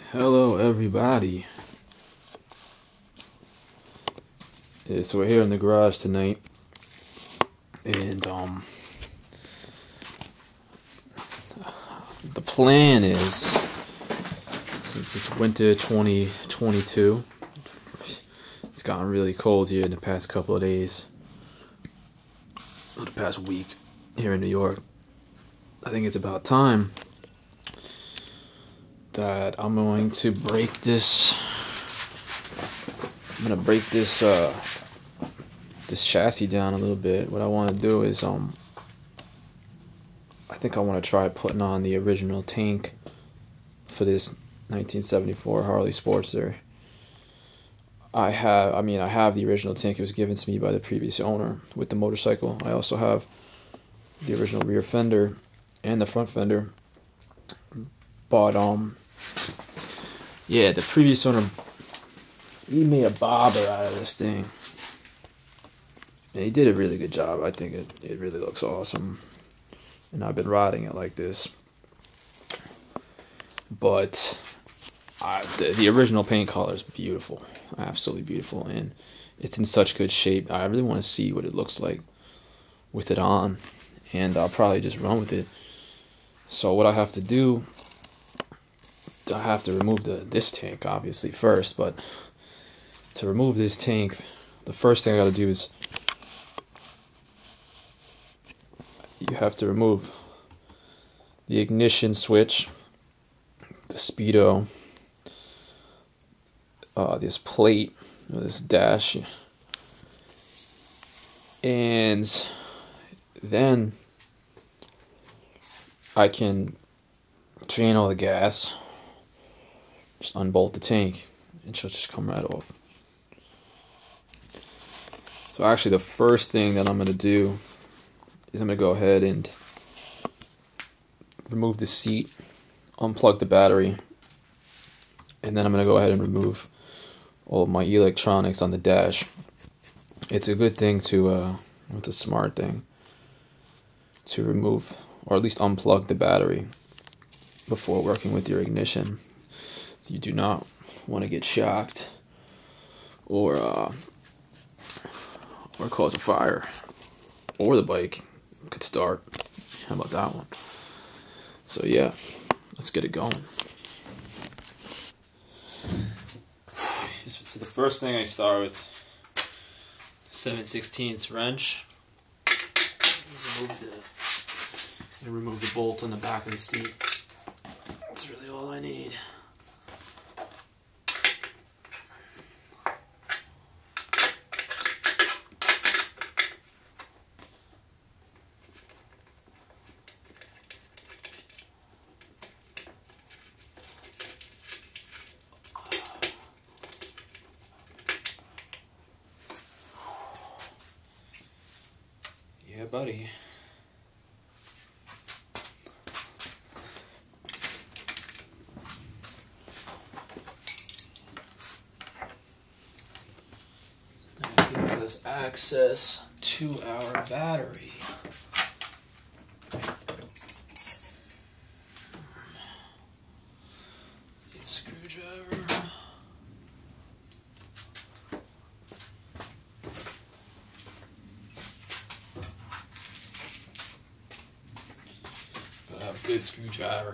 Hello, everybody. Yeah, so we're here in the garage tonight, and the plan is, since it's winter 2022, it's gotten really cold here in the past couple of days, or the past week here in New York. I think it's about time that I'm going to break this. I'm gonna break this this chassis down a little bit. What I want to do is I think I want to try putting on the original tank for this 1974 Harley Sportster. I have the original tank. It was given to me by the previous owner with the motorcycle. I also have the original rear fender and the front fender. But yeah, the previous owner, he made a bobber out of this thing. And he did a really good job. I think it really looks awesome. And I've been riding it like this. But the original paint color is beautiful. Absolutely beautiful. And it's in such good shape. I really want to see what it looks like with it on. And I'll probably just run with it. So what I have to do, I have to remove this tank, obviously, first. But to remove this tank, the first thing I got to do is you have to remove the ignition switch, the speedo, this plate, this dash, and then I can drain all the gas, just unbolt the tank, and she'll just come right off. So actually the first thing that I'm going to do is I'm going to go ahead and remove the seat, unplug the battery, and then I'm going to go ahead and remove all of my electronics on the dash. It's a good thing to, it's a smart thing to remove, or at least unplug the battery before working with your ignition. You do not want to get shocked or cause a fire, or the bike could start. How about that one? So yeah, let's get it going. So the first thing I start with, 7/16 wrench. Remove the bolt on the back of the seat. That's really all I need. Yeah, buddy. That gives us access to our battery. Screwdriver. Gotta have a good screwdriver.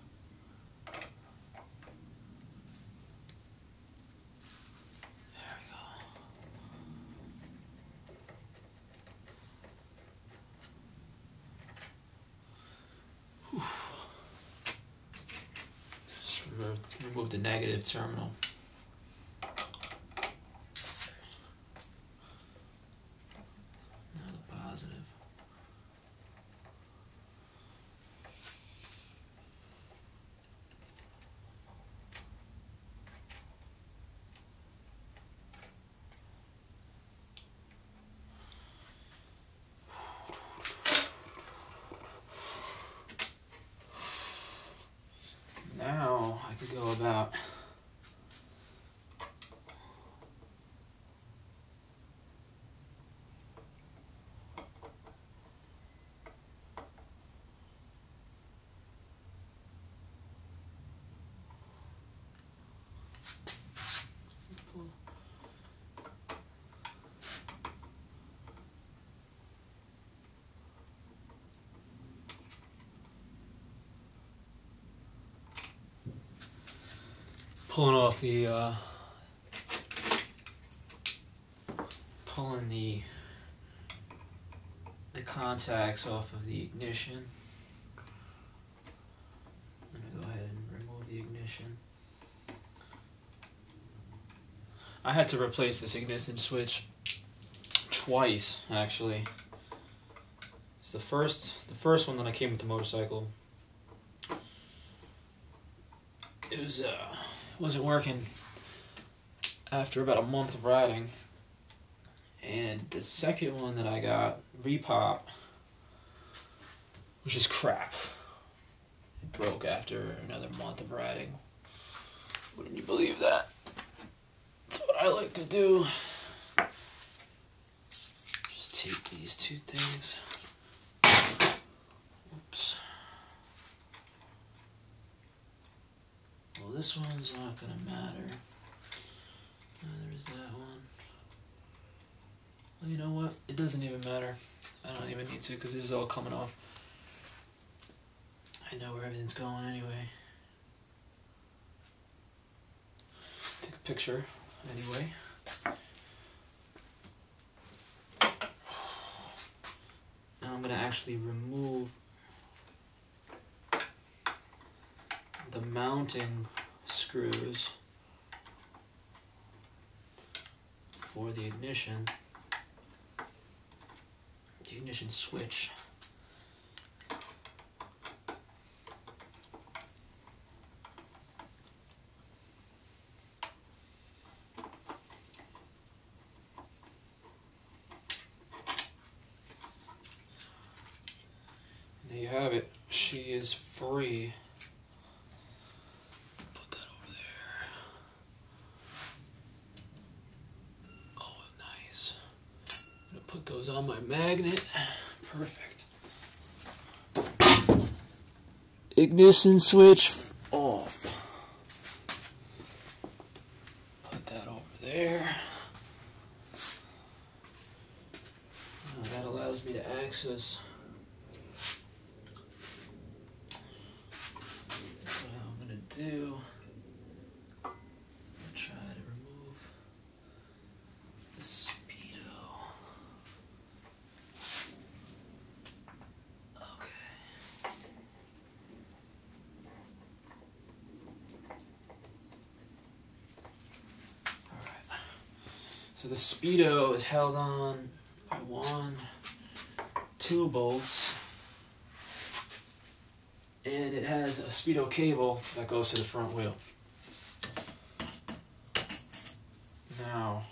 Just remove the negative terminal. Now the positive. Now I can go about pulling off the pulling the contacts off of the ignition. I'm gonna go ahead and remove the ignition. I had to replace this ignition switch twice, actually. It's the first one that I came with the motorcycle. It was wasn't working after about a month of riding, and the second one that I got, Repop, was just crap. It broke after another month of riding. Wouldn't you believe that? That's what I like to do. Just take these two things. Oops. Well, this one's not gonna matter. There's that one. Well, you know what? It doesn't even matter. I don't even need to, because this is all coming off. I know where everything's going anyway. Take a picture anyway. Now I'm going to actually remove the mounting screws for the ignition switch. There you have it. She is free. Put that over there. Oh, nice. I'm gonna put those on my magnet. Perfect. Ignition switch off. Put that over there. Now that allows me to access what I'm going to do. I'm going to try to remove the speedo. Okay. Alright. So the speedo is held on by two bolts, and it has a speedo cable that goes to the front wheel. Now,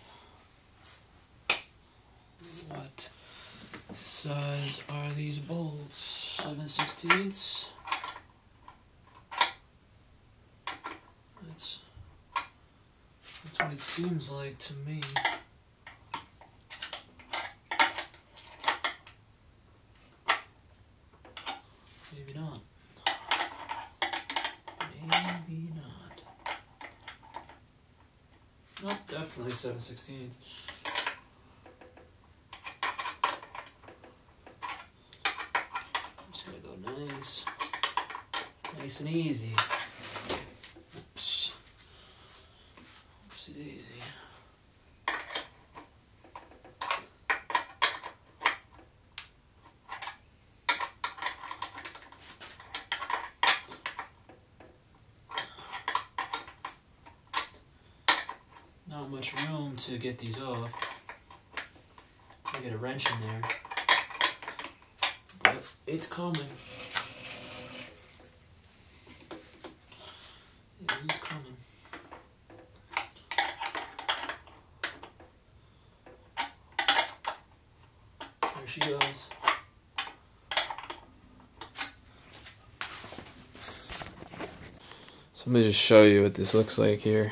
what size are these bolts? 7/16. That's what it seems like to me. Maybe not. Maybe not. Nope, definitely 7/16. I'm just gonna go nice and easy. Oops. Oopsie daisy. Not much room to get these off. I get a wrench in there, but it's coming. It's coming. There she goes. So let me just show you what this looks like here.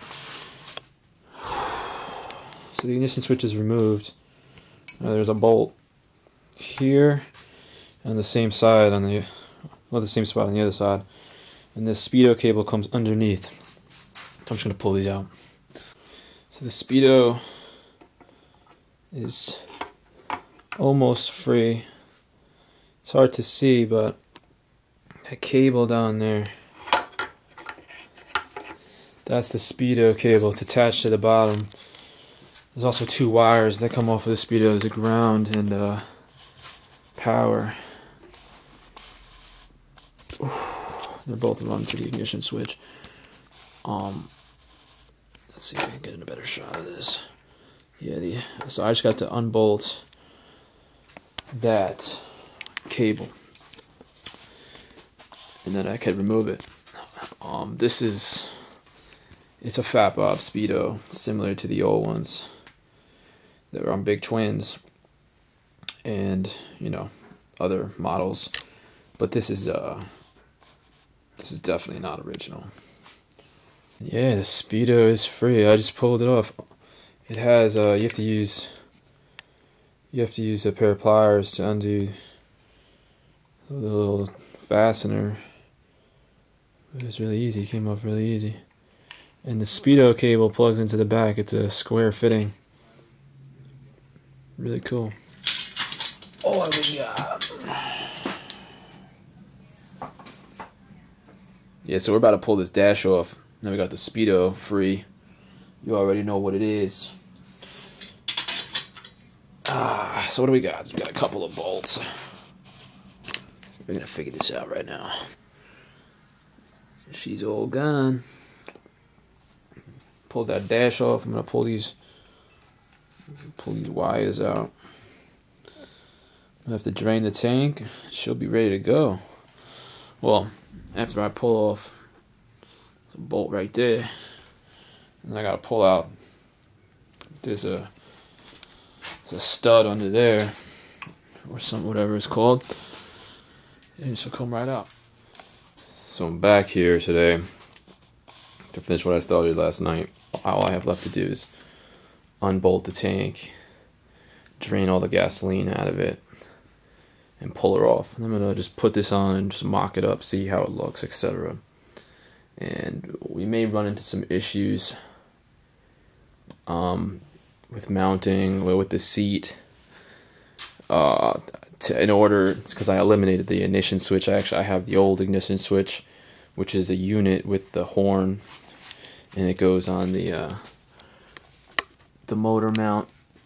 So the ignition switch is removed. There's a bolt here on the same side the same spot on the other side, and this speedo cable comes underneath. I'm just gonna pull these out. So the speedo is almost free. It's hard to see, but that cable down there That's the Speedo cable. It's attached to the bottom. There's also 2 wires that come off of the Speedo. There's a ground and power. They're both run to the ignition switch. Let's see if I can get in a better shot of this. Yeah, so I just got to unbolt that cable, and then I can remove it. It's a Fat Bob Speedo, similar to the old ones. They were on Big Twins, and other models, but this is definitely not original. Yeah, the Speedo is free. I just pulled it off. It has you have to use a pair of pliers to undo the little fastener. It was really easy. It came off really easy. And the Speedo cable plugs into the back. It's a square fitting. Really cool. Oh, what we got? Yeah, so we're about to pull this dash off. Now we got the Speedo free. You already know what it is. So what do we got? We got a couple of bolts. We're gonna figure this out right now. She's all gone. Pull that dash off. I'm gonna pull these wires out. I'm gonna have to drain the tank. She'll be ready to go. Well, after I pull off the bolt right there, and I gotta pull out. There's a stud under there, or whatever it's called, and she'll come right out. So I'm back here today to finish what I started last night. All I have left to do is unbolt the tank, drain all the gasoline out of it, and pull her off. And I'm gonna just put this on and just mock it up, see how it looks, etc. And we may run into some issues with mounting, with the seat. Because I eliminated the ignition switch. I have the old ignition switch, which is a unit with the horn, and it goes on the motor mount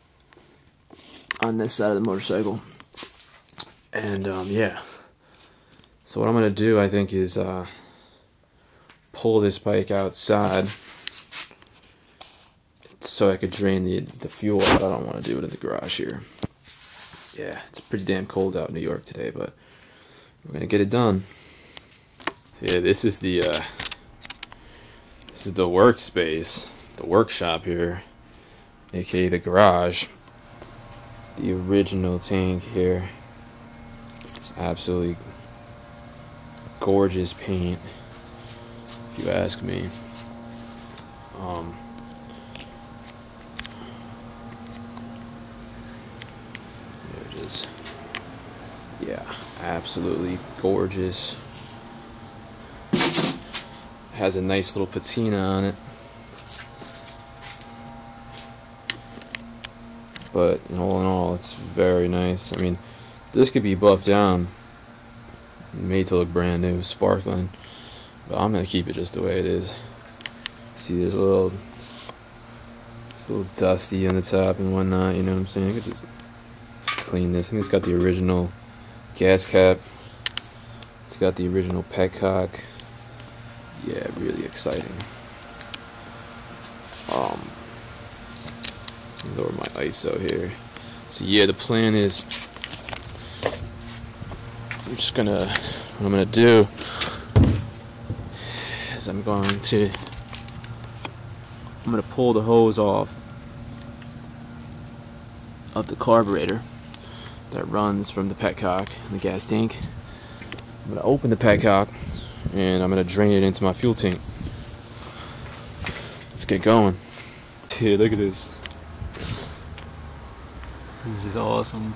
on this side of the motorcycle. And yeah, so what I'm gonna do, I think, is pull this bike outside so I could drain the fuel out. I don't want to do it in the garage here. Yeah, it's pretty damn cold out in New York today, but we're gonna get it done. So yeah, this is the workspace, the workshop here, aka the garage. The original tank here. It's absolutely gorgeous paint, if you ask me. There it is. Yeah, absolutely gorgeous. It has a nice little patina on it. But all in all, it's very nice. I mean, this could be buffed down, made to look brand new, sparkling. But I'm gonna keep it just the way it is. See, it's a little dusty on the top and whatnot. You know what I'm saying? I could just clean this. I think it's got the original gas cap. It's got the original petcock. Yeah, really exciting. Lower my ISO here. So yeah, the plan is, what I'm gonna do is I'm gonna pull the hose off of the carburetor that runs from the petcock and the gas tank. I'm gonna open the petcock and I'm gonna drain it into my fuel tank. Let's get going. Yeah, look at this. This is awesome.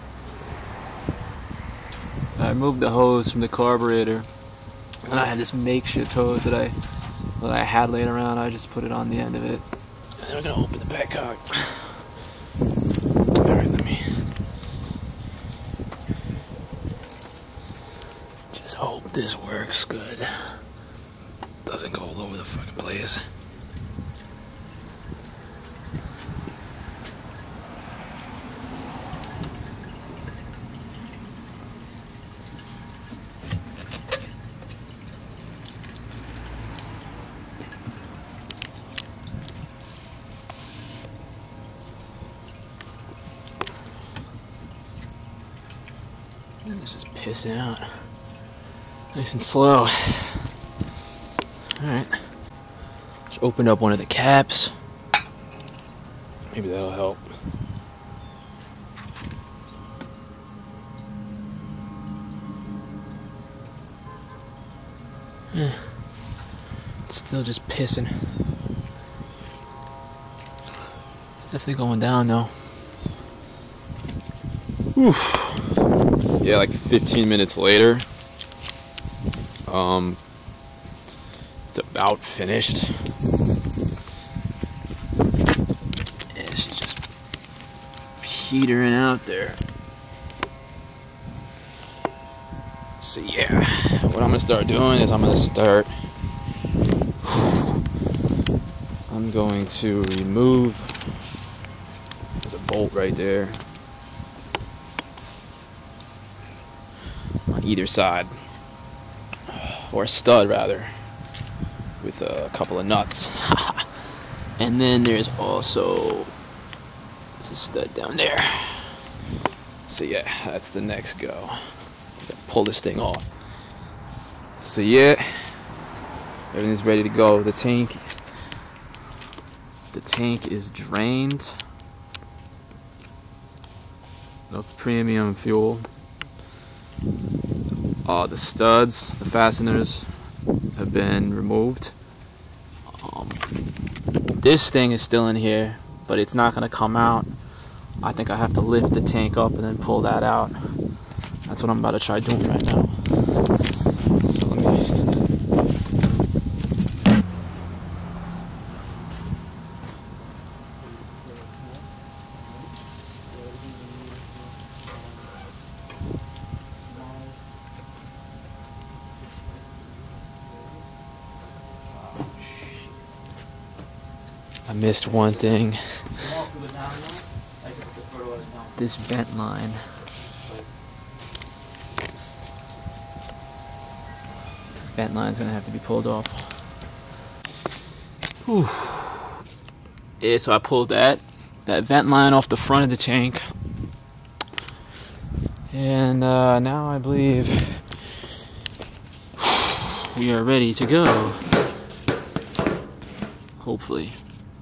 I moved the hose from the carburetor, and I had this makeshift hose that I had laying around. I just put it on the end of it. And then I'm gonna open the petcock. Alright, let me just hope this works good. doesn't go all over the fucking place. It's just pissing out. Nice and slow. Alright. Just opened up one of the caps. Maybe that'll help. It's still just pissing. It's definitely going down though. Oof. Yeah, like 15 minutes later, it's about finished. Yeah, she's just petering out there. So yeah, what I'm gonna start doing is I'm going to remove, there's a bolt right there. Either side, or a stud rather, with a couple of nuts. And then there's also a stud down there. So yeah, that's the next go. Pull this thing off. So yeah, everything's ready to go. The tank is drained. Enough premium fuel. The studs, the fasteners have been removed. This thing is still in here, but it's not going to come out. I think I have to lift the tank up and then pull that out. That's what I'm about to try doing right now. So let me... I missed one thing. This vent line. Vent line's gonna have to be pulled off. Whew. Yeah, so I pulled that vent line off the front of the tank. And now I believe we are ready to go. Hopefully.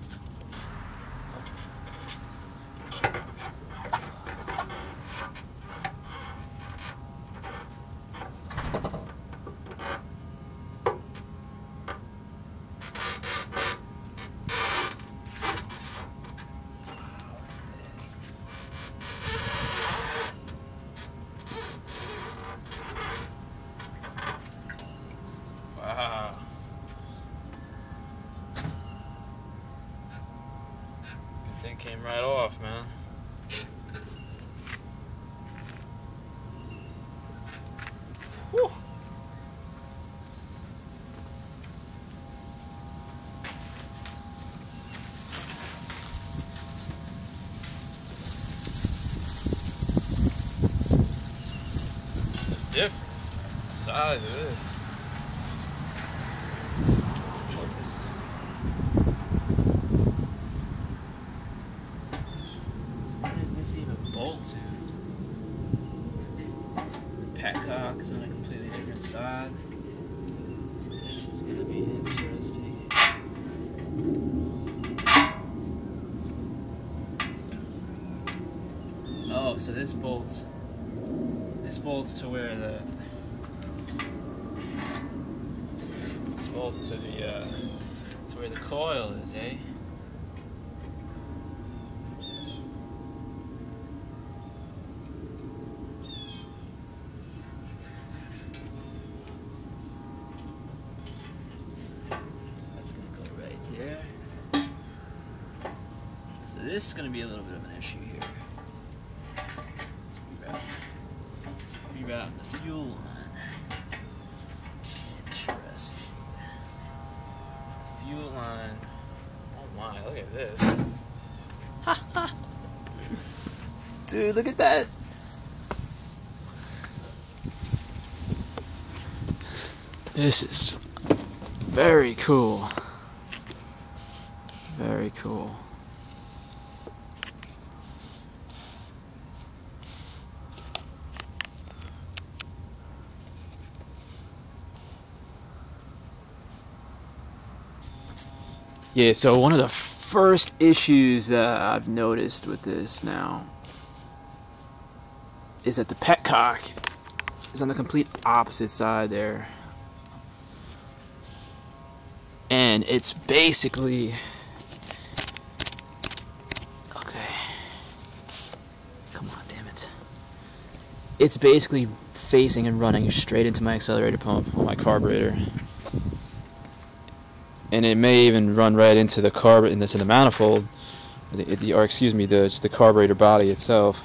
Wow. Good thing came right off, man. Whew. The difference, man. The size of this. Bolt to. The petcock is on a completely different side. This is going to be interesting. Oh, so this bolts to where the to where the coil is, eh? So this is going to be a little bit of an issue here. Let's reroute the fuel line. Interesting. look at this. Dude, look at that. This is very cool. Very cool. Yeah, so one of the first issues that I've noticed with this now is that the petcock is on the complete opposite side there. And it's basically... Okay. Come on, damn it. It's basically facing and running straight into my accelerator pump on my carburetor. And it may even run right into the into the manifold, or excuse me, just the carburetor body itself,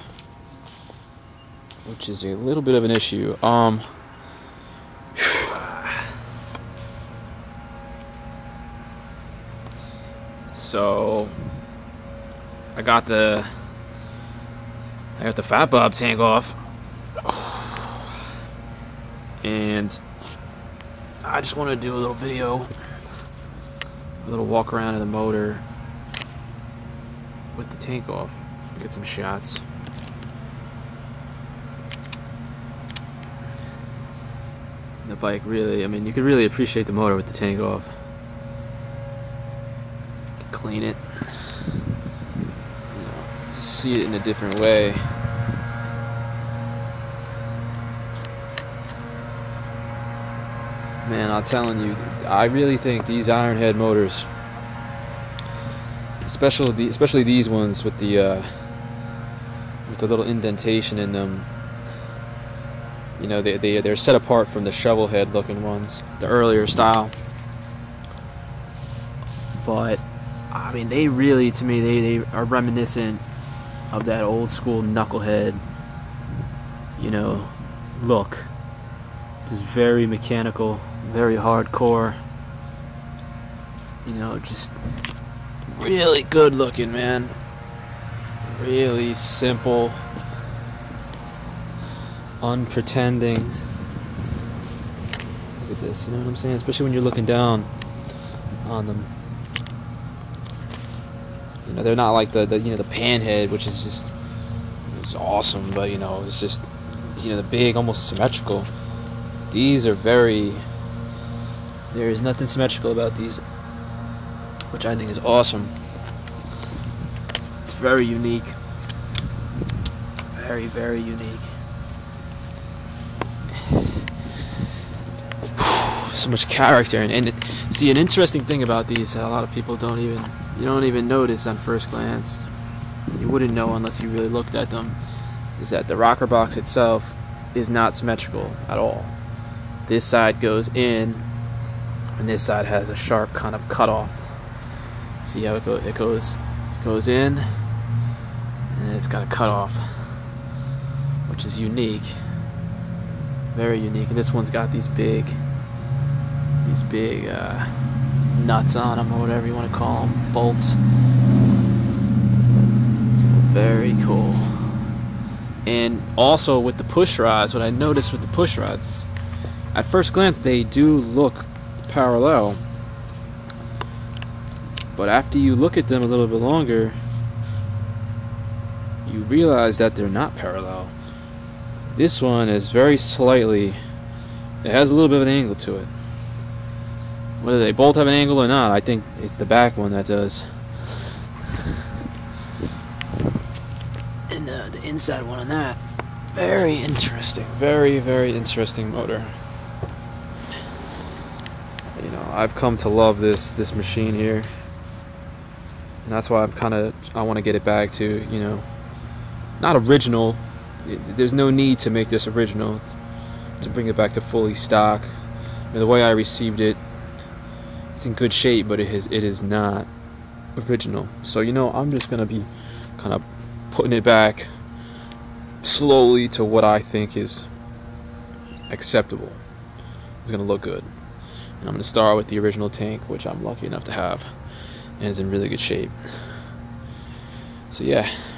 which is a little bit of an issue. So I got the Fat Bob tank off, and I just want to do a little video. A little walk around of the motor with the tank off. Get some shots. The bike really, I mean, you could really appreciate the motor with the tank off. Clean it. You know, see it in a different way. Man, I'm telling you, I really think these Ironhead motors, especially these ones with the little indentation in them, you know, they're set apart from the shovel head looking ones, the earlier style. But I mean, they really, to me, they are reminiscent of that old school knucklehead, you know, look. Just very mechanical, very hardcore, you know, just really good looking, man. Really simple, unpretending. Look at this, you know what I'm saying? Especially when you're looking down on them. You know, they're not like the you know, the Panhead, which is just, it's awesome, but you know, it's just, you know, the big, almost symmetrical. These are very, there is nothing symmetrical about these, which I think is awesome. It's very unique. Very, very unique. So much character, and see, an interesting thing about these that a lot of people you don't even notice on first glance, you wouldn't know unless you really looked at them, is that the rocker box itself is not symmetrical at all. This side goes in, and this side has a sharp kind of cutoff. See how it goes in, and it's got a cutoff, which is unique, very unique. And this one's got these big nuts on them, or whatever you want to call them, bolts. Very cool. And also with the push rods, what I noticed with the push rods is, at first glance, they do look parallel, but after you look at them a little bit longer, you realize that they're not parallel. This one is very slightly, it has a little bit of an angle to it. Whether they both have an angle or not, I think it's the back one that does. And the inside one on that, very interesting, very, very interesting motor. You know, I've come to love this machine here, and that's why I want to get it back to, you know, not original. There's no need to make this original, to bring it back to fully stock. And the way I received it, it's in good shape, but it is not original. So, you know, I'm just gonna be kind of putting it back slowly to what I think is acceptable. It's gonna look good. And I'm going to start with the original tank, which I'm lucky enough to have. and it's in really good shape. So yeah,